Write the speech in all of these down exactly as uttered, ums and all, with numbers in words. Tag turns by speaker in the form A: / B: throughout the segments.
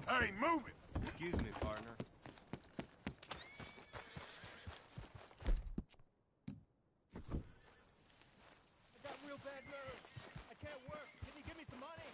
A: Hey, move it!
B: Excuse me, partner.
C: I got real bad nerves. I can't work. Can you give me some money?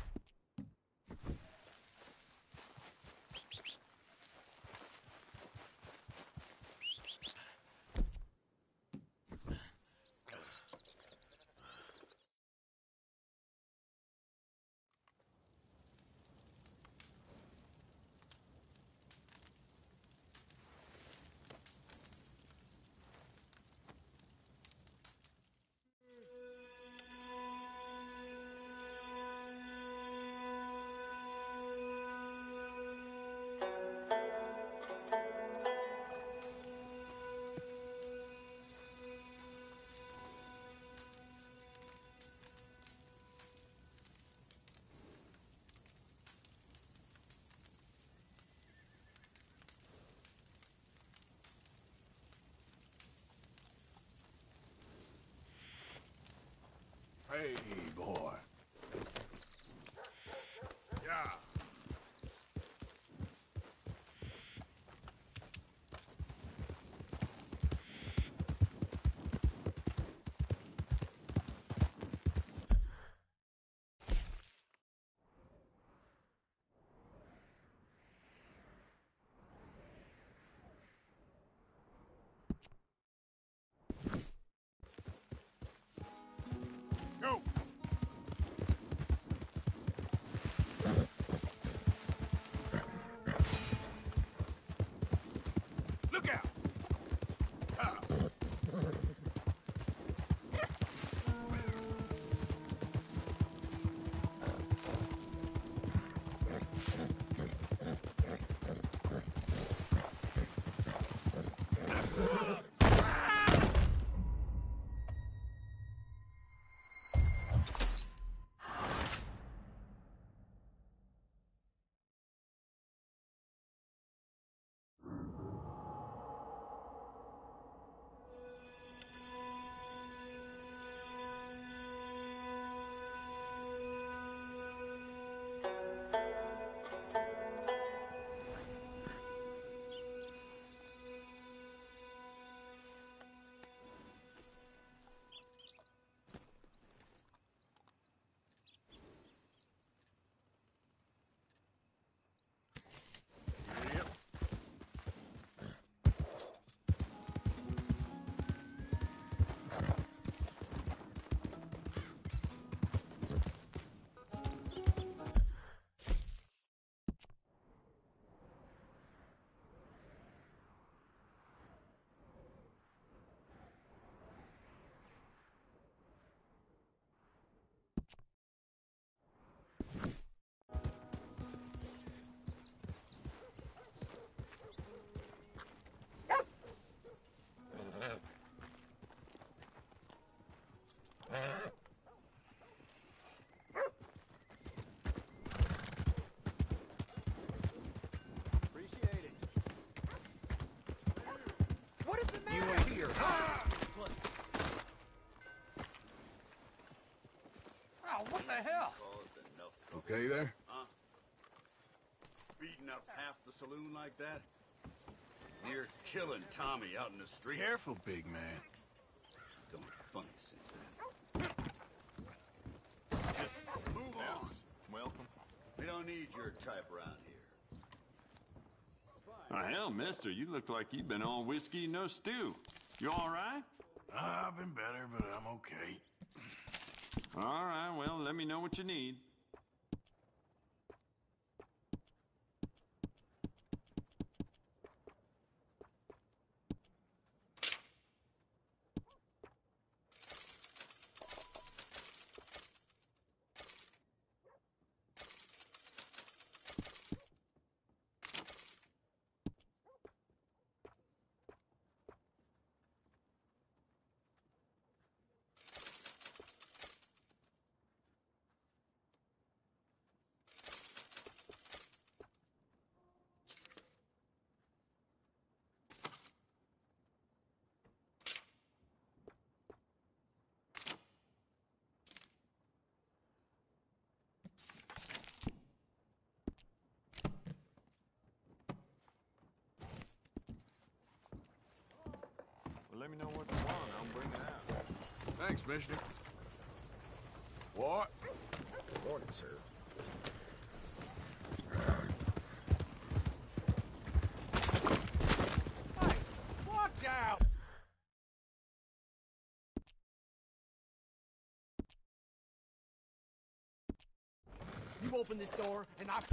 A: Hey, boy. Yeah. Go! Look out! Ah. Yep.
C: Appreciate it.
B: What is the matter? You were here, huh? Oh, what the hell?
A: Okay there?
D: Huh? Beating up half the saloon like that? Near killing Tommy out in the street.
A: Careful, big man.
D: Gone funny since then. Just move on.
B: Welcome.
D: We don't need your type around here.
E: Oh, hell, mister, you look like you've been on whiskey, no stew. You all right?
A: I've been better, but I'm okay.
E: All right, well, let me know what you need. let me know what you want. I'll bring it out.
A: Thanks, mister. What?
F: Good morning, sir.
C: Hey, watch out! You open this door, and I...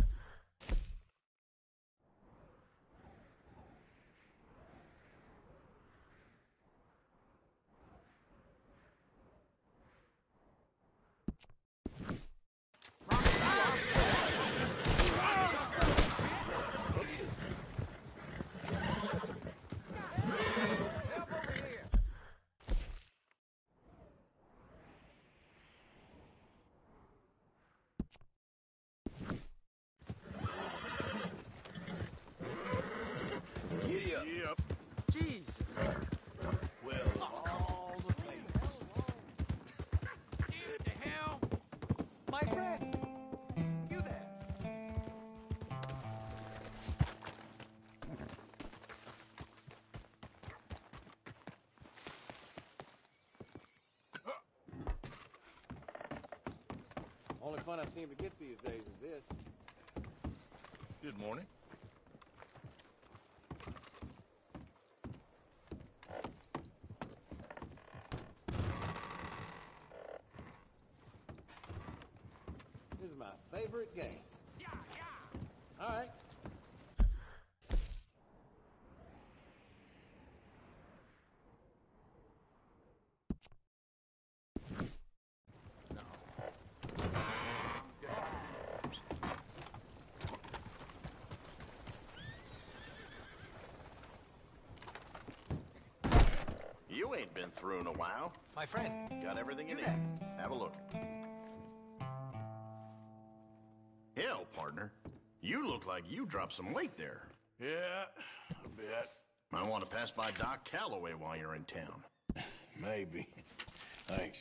C: Help over here!
F: Giddy up.
A: Yep.
C: Jesus!
F: Well, of all the things.
C: What the hell? My friend! You there?
G: Only fun I seem to get these days is this.
F: Good morning.
G: This is my favorite game.
C: Yeah, yeah!
G: All right.
F: You ain't been through in a while.
C: My friend!
F: Got everything you
C: You
F: need.
C: there?
F: Have a look. Hell, partner. You look like you dropped some weight there.
A: Yeah, a bit.
F: I want to pass by Doc Calloway while you're in town.
A: Maybe. Thanks.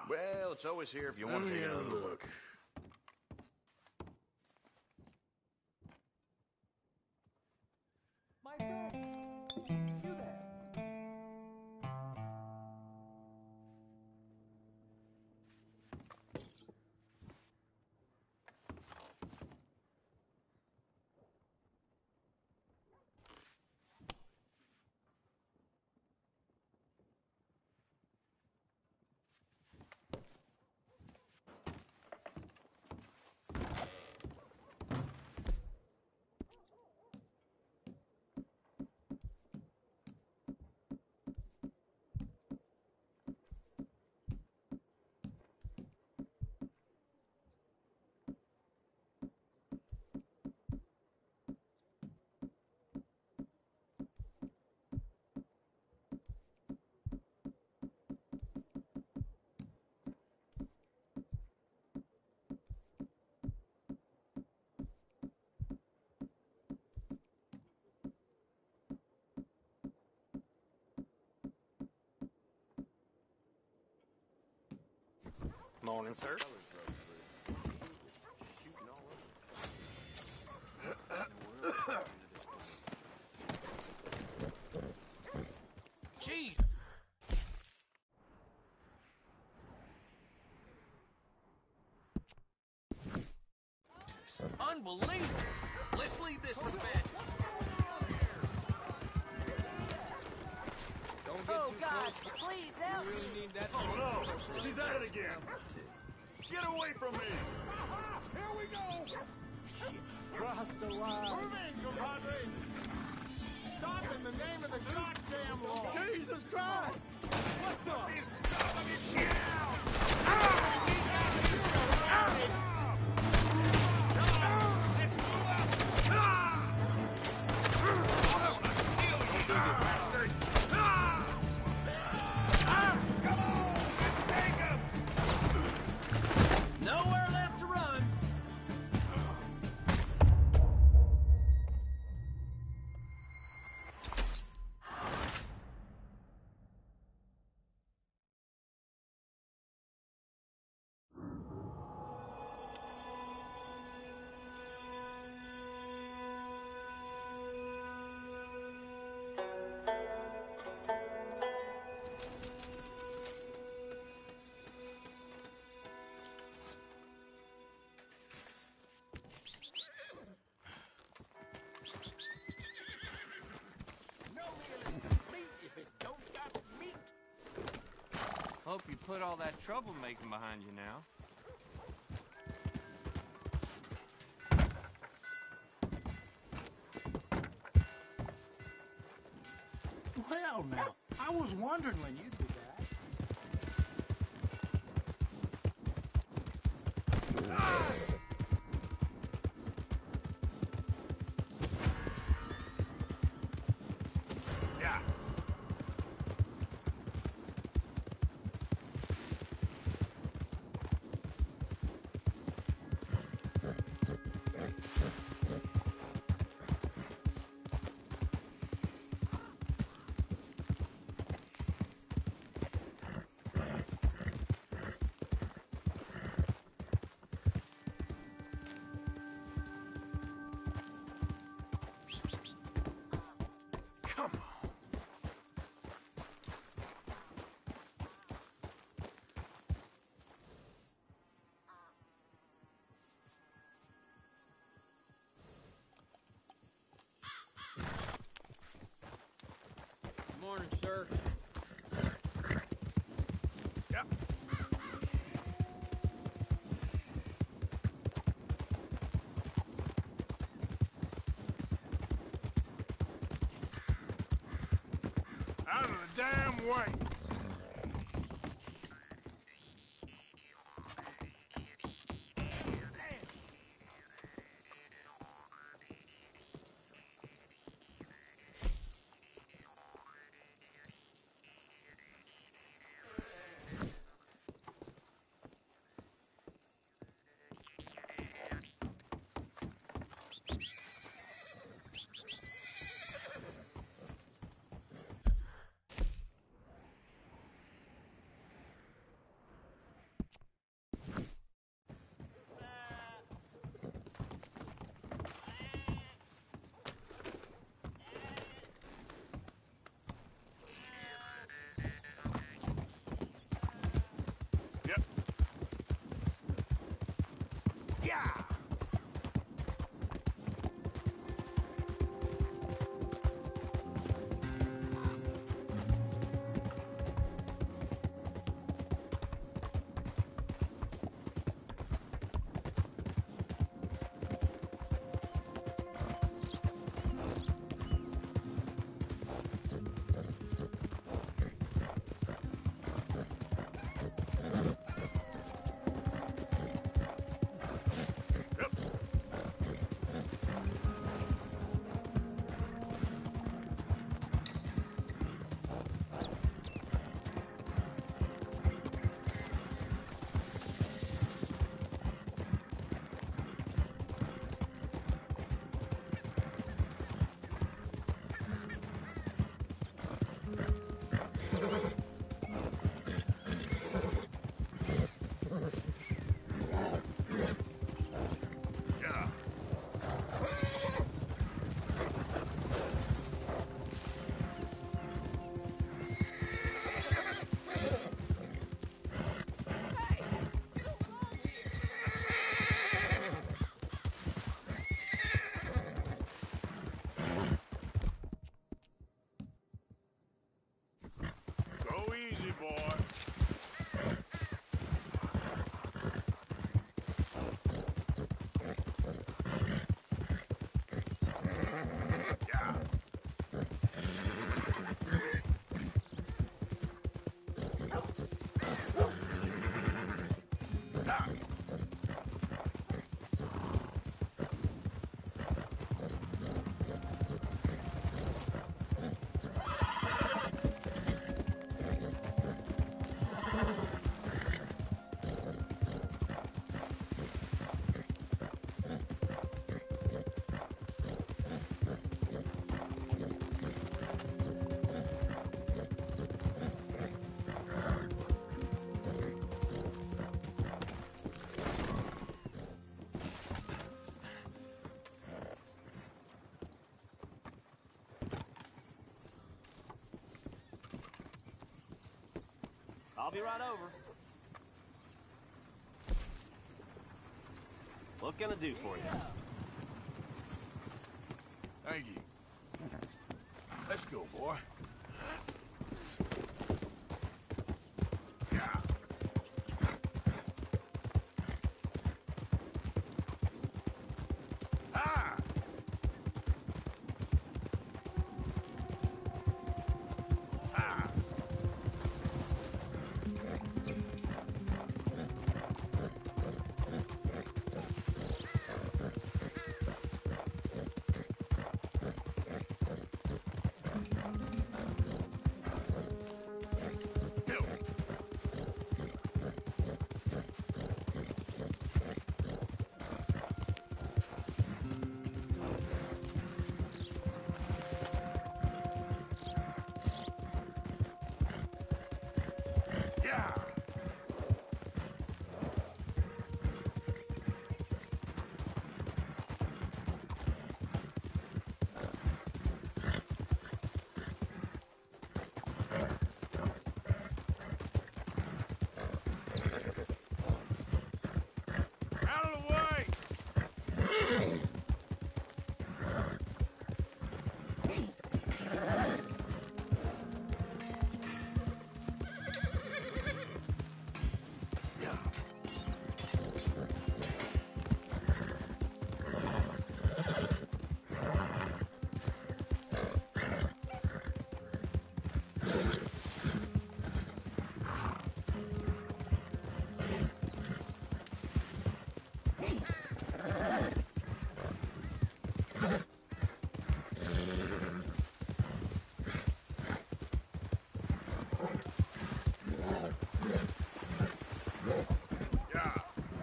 F: Well, it's always here if you want to take another look.
C: My friend, you there?
B: Morning, sir. Jeez. Unbelievable. Let's leave this for the badges. Don't get
H: Oh,
B: too
H: God,
B: close.
H: please help
B: You
H: me.
B: really need that.
D: Oh no! She's at it again! Get away from me!
C: Here we go! Cross the line. Move in, compadres! Stop in the name of the goddamn law! Jesus Christ! What the? This son of a shit! Let's move up! I wanna kill you, you bastard! Come on! Let's take him!
B: Nowhere left to run.
C: No meal is complete if it don't got meat.
B: Hope you put all that troublemaking behind you now.
I: Well, now, I was wondering when you'd do that.
D: Yeah. Come on.
B: Morning, sir.
D: Yep. Out of the damn way!
H: I'll be right over. What can I do for you?
A: Thank you. Let's go, boy. Yeah. Ah! Ah! Yeah! Out of the way! Yeah.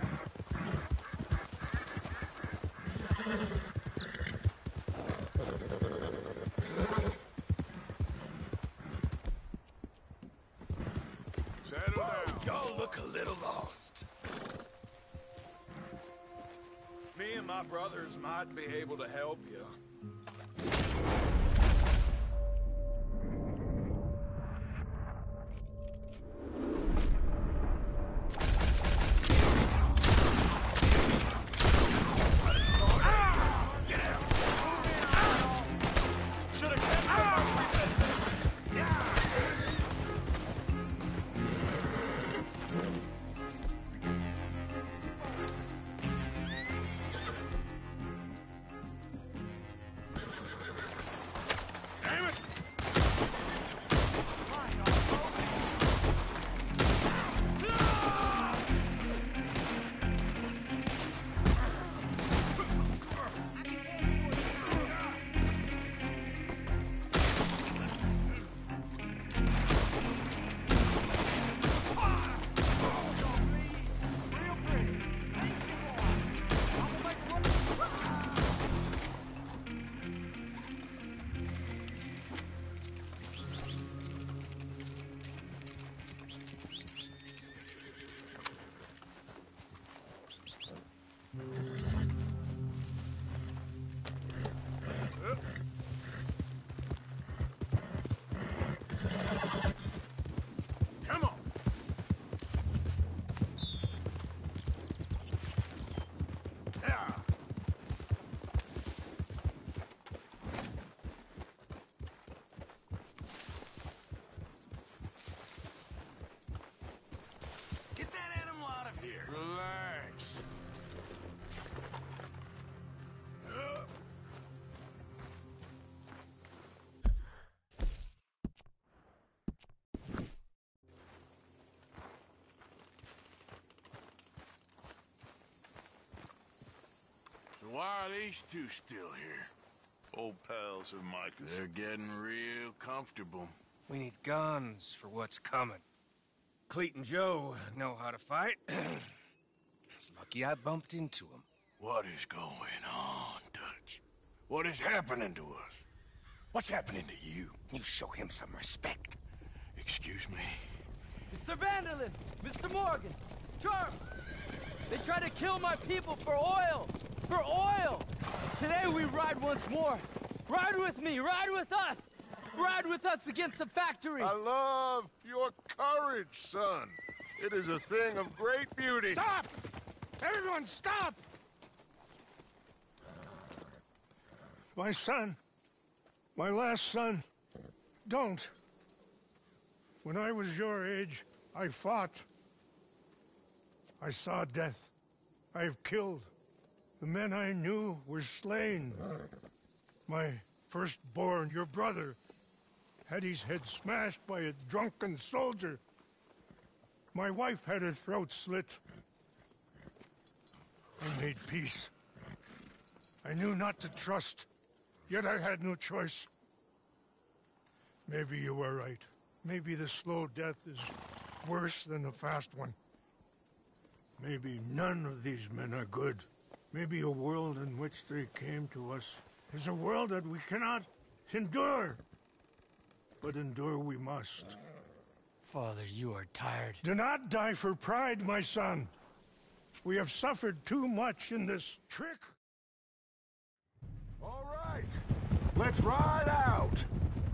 A: Settle down.
C: Y'all look a little lost. Me and my brothers might be able to help you.
A: Damn it! Come on! Yeah!
F: Get that animal out of here.
A: Relax. Uh. So why are these two still here?
J: Old pals of Micah's.
A: They're getting real comfortable.
K: We need guns for what's coming. Cleet and Joe know how to fight. It's lucky I bumped into them.
A: What is going on, Dutch? What is happening to us? What's happening to you?
K: You show him some respect.
A: Excuse me?
L: Mister Vanderlyn! Mister Morgan! Charles! They try to kill my people for oil! For oil! Today we ride once more! Ride with me! Ride with us! Ride with us against the factory!
J: I love your courage, son. It is a thing of great beauty.
A: Stop! Everyone stop!
I: My son, my last son, don't. When I was your age, I fought. I saw death. I have killed. The men I knew were slain. My firstborn, your brother, had his head smashed by a drunken soldier. My wife had her throat slit. I made peace. I knew not to trust, yet I had no choice. Maybe you were right. Maybe the slow death is worse than the fast one. Maybe none of these men are good. Maybe a world in which they came to us is a world that we cannot endure. But endure we must.
L: Father, you are tired.
I: Do not die for pride, my son. We have suffered too much in this trick.
C: All right, let's ride out.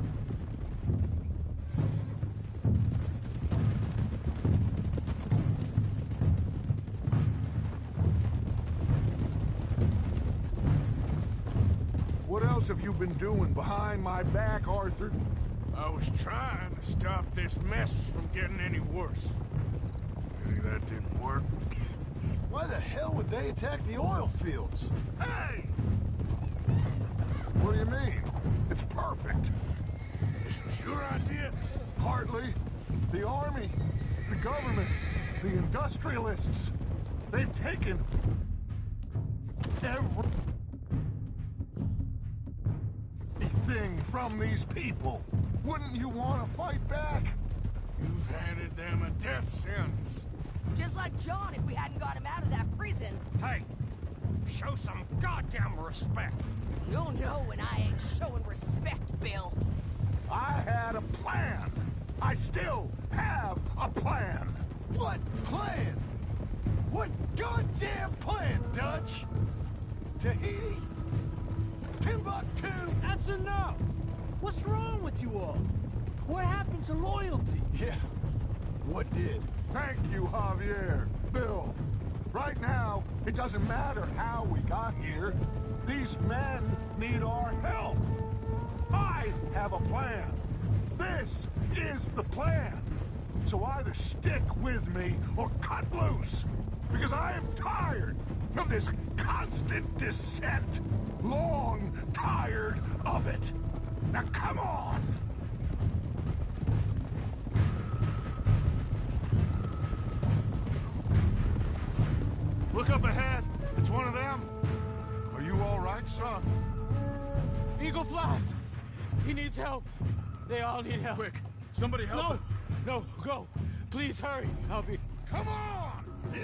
C: What else have you been doing behind my back, Arthur?
A: I was trying to stop this mess from getting any worse. Really, that didn't work.
C: Why the hell would they attack the oil fields?
A: Hey!
C: What do you mean? It's perfect.
A: This was your idea?
C: Hardly. The army, the government, the industrialists. They've taken everything from these people. Wouldn't you want to fight back?
A: You've handed them a death sentence.
H: Just like John if we hadn't got him out of that prison.
K: Hey, show some goddamn respect.
H: You'll know when I ain't showing respect, Bill.
C: I had a plan. I still have a plan. What plan? What goddamn plan, Dutch? Tahiti? Timbuktu?
L: That's enough! What's wrong with you all? What happened to loyalty?
C: Yeah. What did? Thank you, Javier. Bill. Right now, it doesn't matter how we got here. These men need our help. I have a plan. This is the plan. So either stick with me or cut loose. Because I am tired of this constant descent. Long tired of it. Now come on! Look up ahead. It's one of them. Are you all right, son?
L: Eagle flies! He needs help. They all need help.
C: Quick, somebody help
L: No!
C: him.
L: No, go! Please hurry! I'll be...
C: Come on!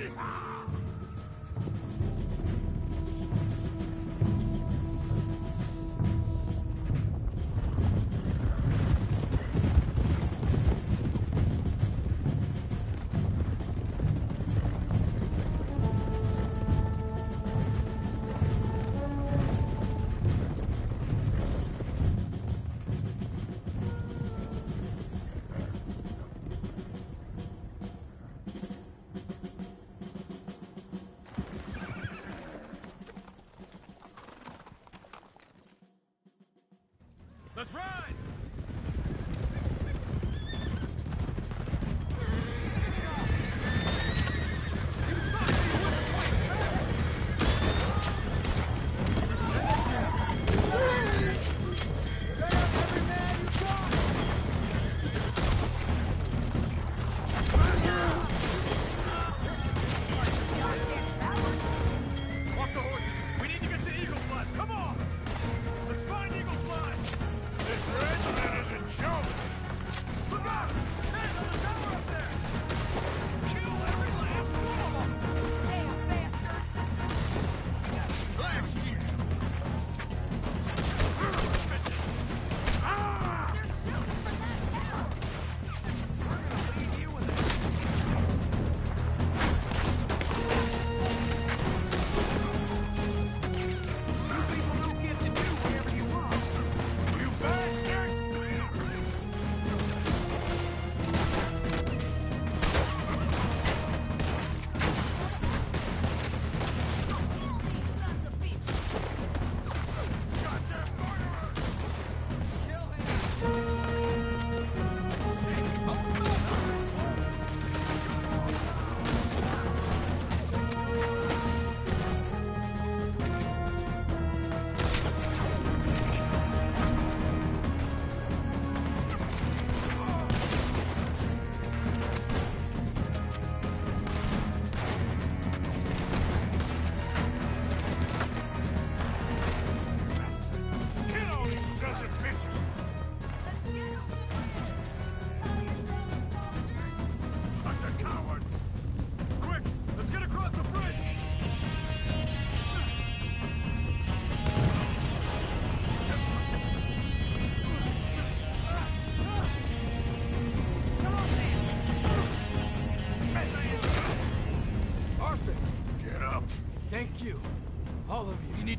A: Let's ride!
C: Off the horses! We need to get to Eagle Flies! Come on! Let's find Eagle Flies!
A: This red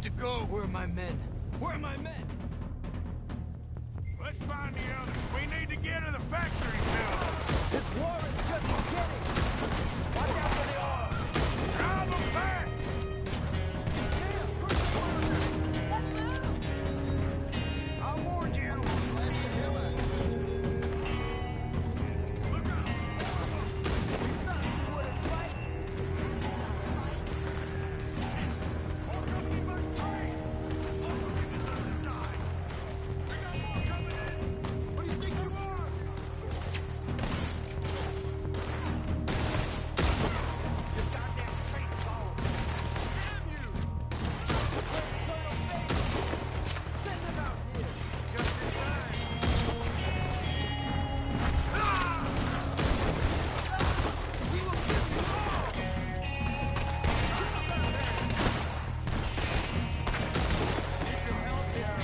A: to go.
L: Where are my men? Where are my men?
A: Let's find the others. We need to get to the factory building.
L: This war is just beginning. Watch out for the arms.
A: Drive them back. I warned you. Look out. What do you think you are? You goddamn straight forward. Damn you!
L: Send them out here.
A: Just in time. We will kill you all! Need some help here.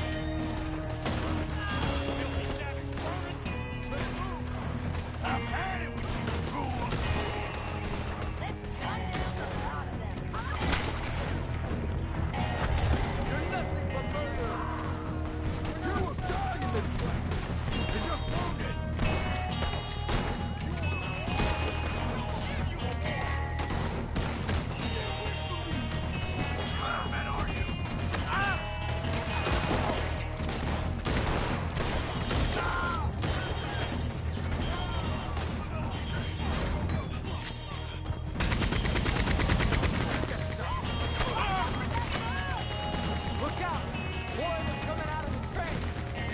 A: Filthy savage vermin. Let's move. I've had it with you fools.
H: Let's gun down the lot of them.
L: You're nothing but murderers.
A: You were targeted. You're just wounded. What kind of men are you? Ah!
L: Look out! More of them coming out of the train.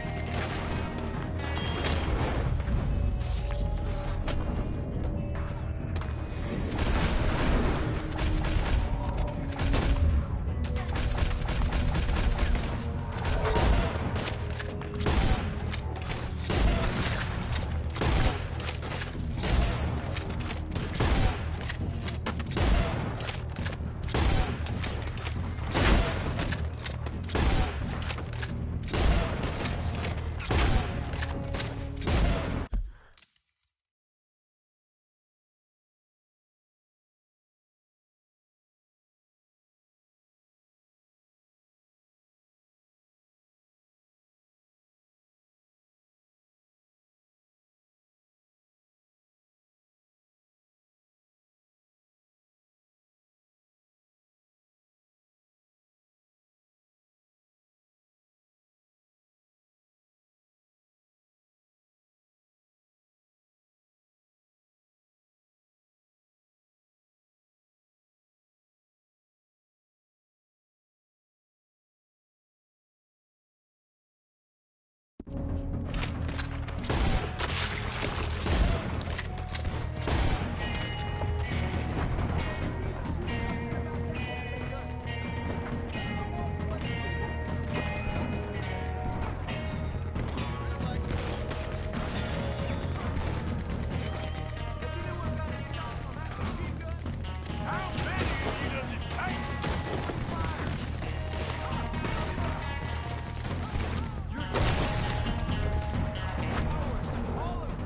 L: Has anyone got a shot on that machine gun?
A: How many of you does it take?
L: All of them.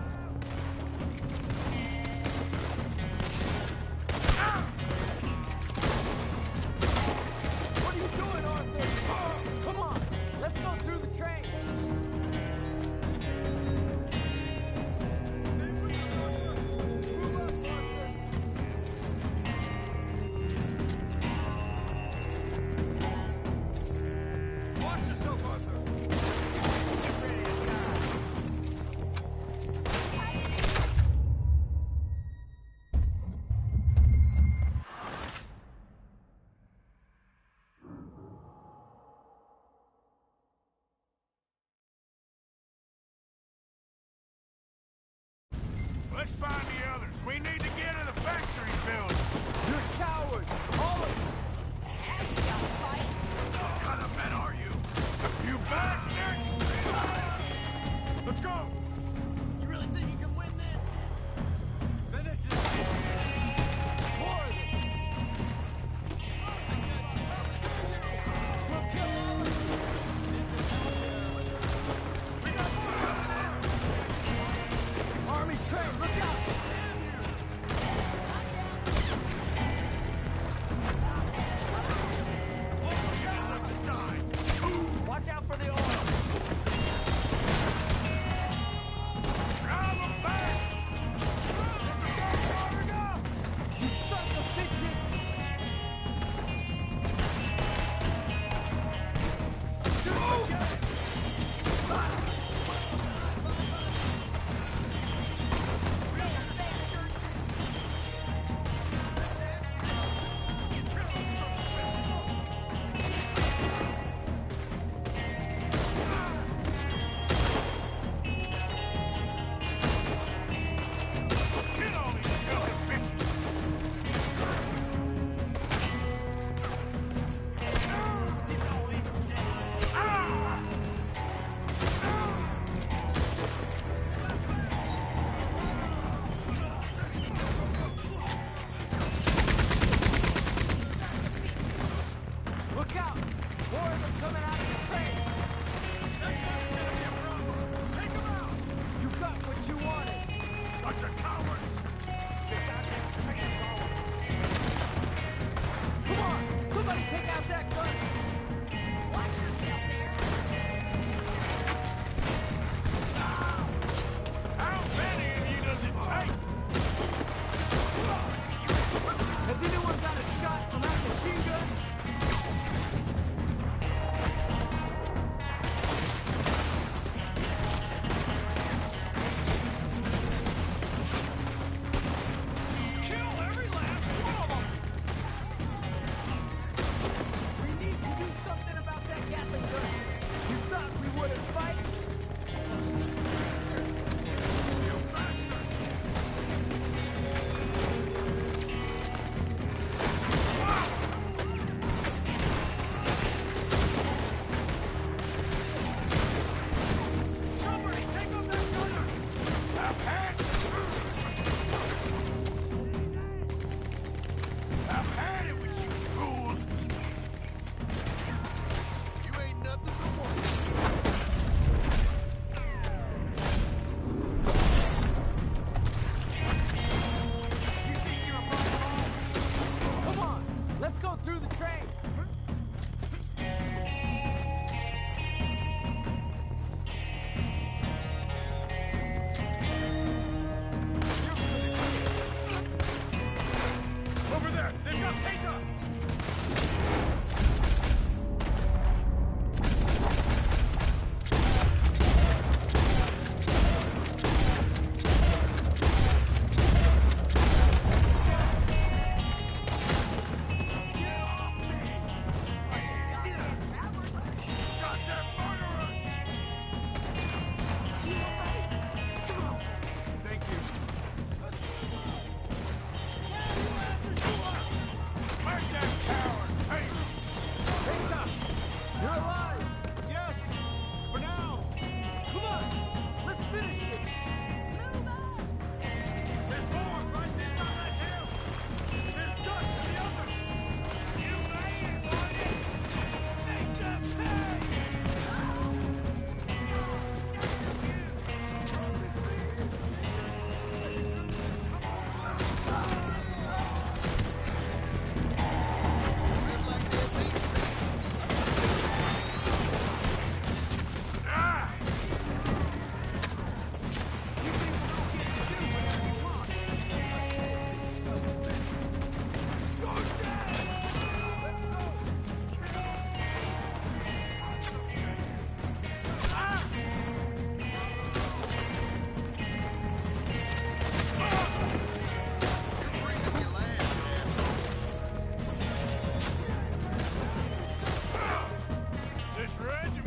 L: What are you doing, Arthur? Come on, let's go through the train. Move up, Arthur.
A: Watch yourself, Arthur. Get ready to die. Let's find the others. We need to get to the factory building.
L: You're cowards, all of you.
A: What kind of men are you? You bastards! Let's go!
L: You really think you can win this? Finish it. More of them. We'll kill all of you. Army train, look out!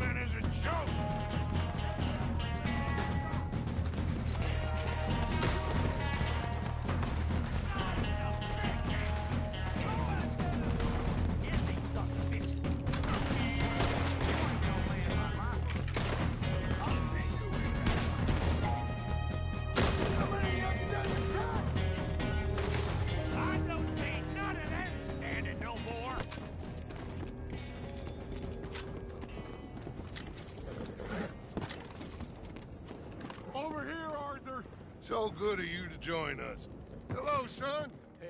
A: meant as a joke.
C: Over here, Arthur!
J: So good of you to join us. Hello, son.
L: Hey.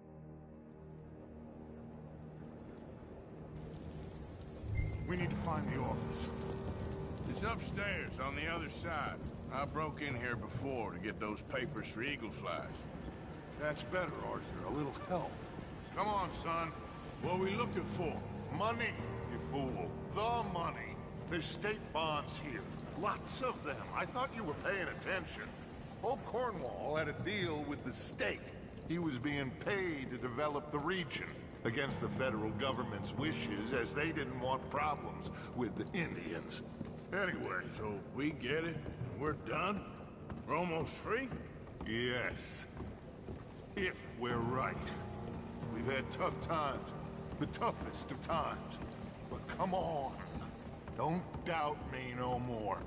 A: We need to find the office. It's upstairs, on the other side. I broke in here before to get those papers for Eagle Flies.
J: That's better, Arthur. A little help. Come on, son.
A: What are we looking for?
J: Money, you fool. The money. There's state bonds here. Lots of them. I thought you were paying attention. Old Cornwall had a deal with the state. He was being paid to develop the region against the federal government's wishes, as they didn't want problems with the Indians. Anyway.
A: So we get it, and we're done? We're almost free?
J: Yes. If we're right. We've had tough times. The toughest of times. But come on. Don't doubt me no more.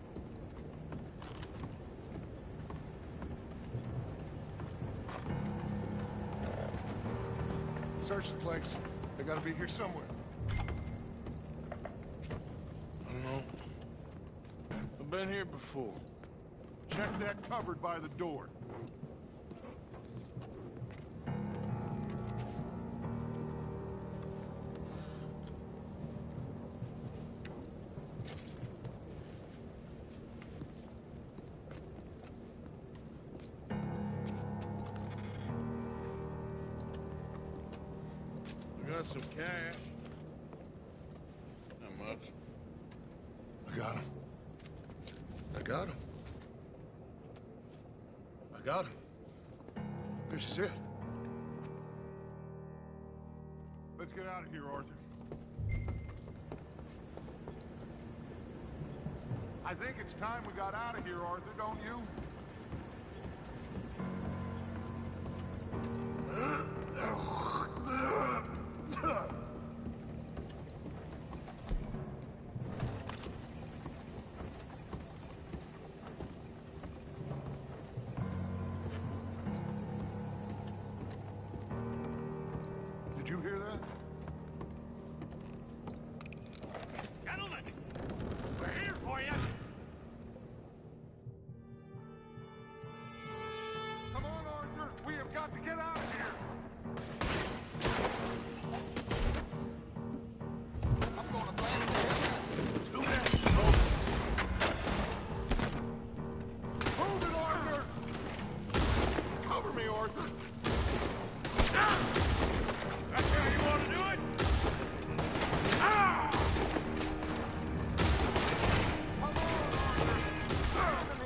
J: Search the place. They gotta be here somewhere.
A: I don't know. I've been here before.
J: Check that cupboard by the door.
A: Got some cash. Not much.
J: I got him. I got him. I got him. This is it. Let's get out of here, Arthur. I think it's time we got out of here, Arthur, don't you? Did you hear that?
C: Gentlemen, we're here for you.
J: Come on, Arthur. We have got to get out of here.
C: I'm gonna blast the hell out of you.
J: Do that. Move it, Arthur. Cover me, Arthur.
A: That's how you want to do it? Ah!
J: Come on, Arthur.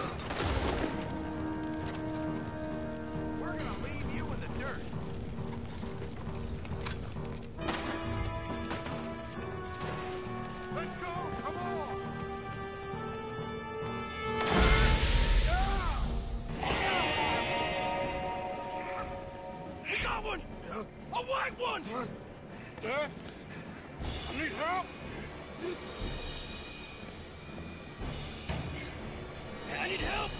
C: We're gonna leave you in the dirt.
J: Let's go. Come on.
A: We got one! A white one! Dad? I need help! I need help!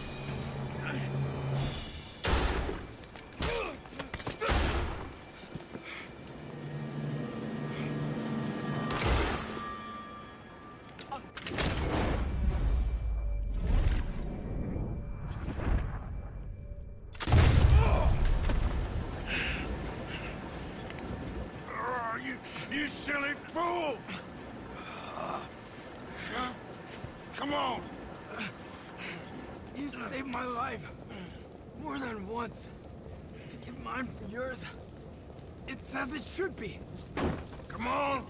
A: Oh, you, you silly fool! Come on!
L: You saved my life. More than once. To give mine for yours. It's as it should be.
A: Come on!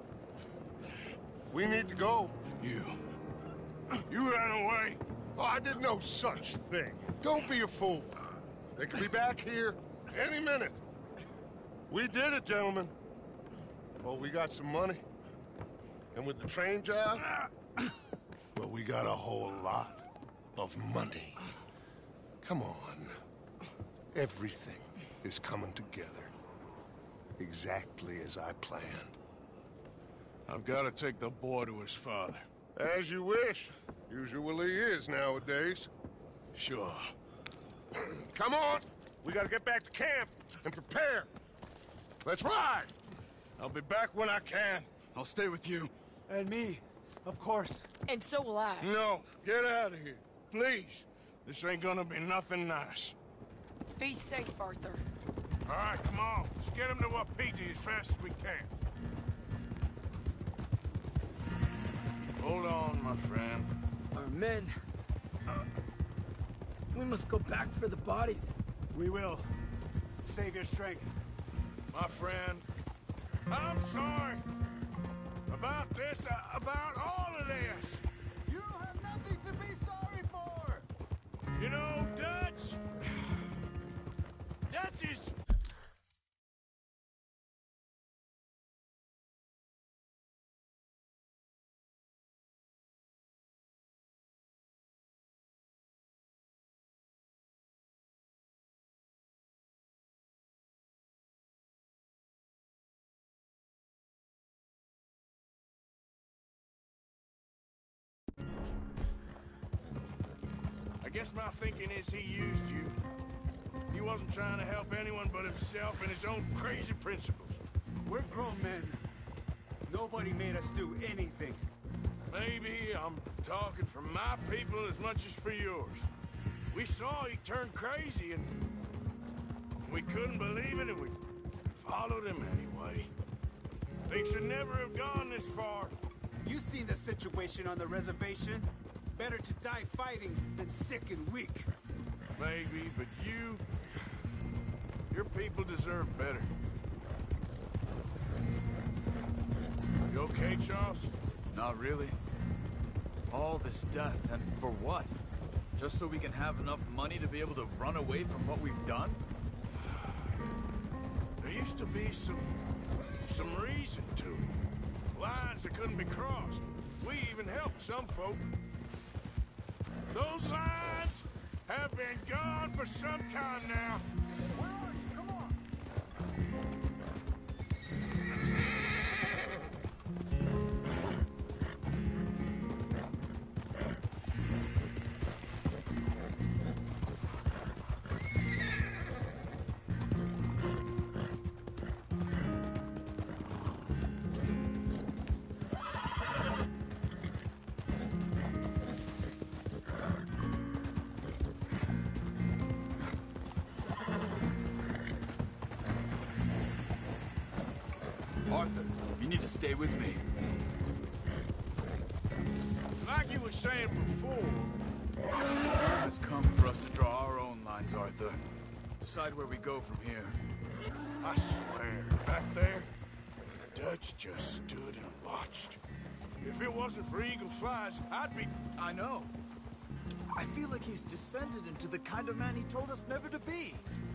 J: We need to go.
A: You. You ran away.
J: Oh, I did no such thing. Don't be a fool. They could be back here any minute. We did it, gentlemen. Oh, we got some money. And with the train job, well, we got a whole lot of money. Come on. Everything is coming together. Exactly as I planned.
A: I've got to take the boy to his father.
J: As you wish. Usually is nowadays.
A: Sure.
J: Come on! We gotta get back to camp and prepare. Let's ride!
A: I'll be back when I can.
D: I'll stay with you.
L: And me, of course.
H: And so will I.
A: No, get out of here. Please. This ain't gonna be nothing nice.
H: Be safe, Arthur.
A: All right, come on. Let's get him to Wapiti as fast as we can. Hold on, my friend.
L: Our men... Uh, we must go back for the bodies.
C: We will. Save your strength.
A: My friend, I'm sorry. About this, uh, about all of this.
C: You have nothing to be sorry for!
A: You know, Dutch... Dutch is... I guess my thinking is he used you. He wasn't trying to help anyone but himself and his own crazy principles.
C: We're grown men. Nobody made us do anything.
A: Maybe I'm talking for my people as much as for yours. We saw he turned crazy and we couldn't believe it and we followed him anyway. Things should never have gone this far.
C: You seen the situation on the reservation? Better to die fighting than sick and weak.
A: Maybe, but you... Your people deserve better. You okay, Charles?
D: Not really. All this death, and for what? Just so we can have enough money to be able to run away from what we've done?
A: There used to be some... some reason to it. Lines that couldn't be crossed. We even helped some folk. Those lines have been gone for some time now.
C: Come on!
D: Arthur, you need to stay with me.
A: Like you were saying before,
D: The time has come for us to draw our own lines, Arthur. Decide where we go from here.
A: I swear, back there, Dutch just stood and watched. If it wasn't for Eagle Flies, I'd be...
D: I know. I feel like he's descended into the kind of man he told us never to be.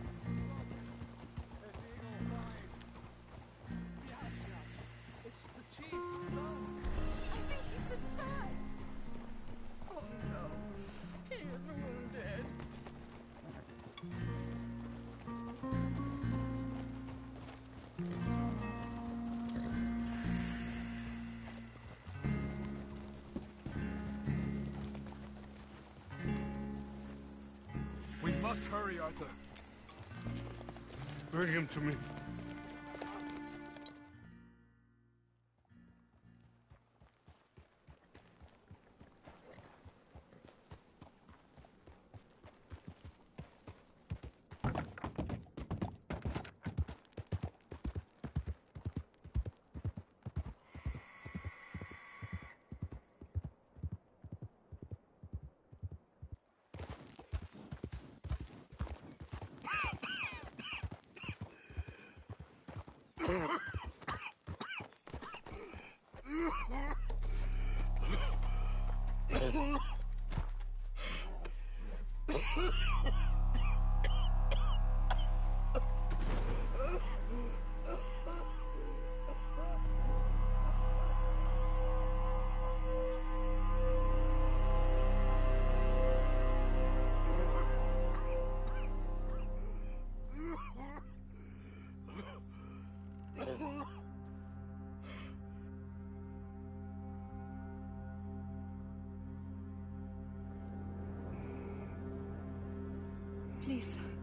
D: We must hurry, Arthur.
I: Bring him to me.
M: Please.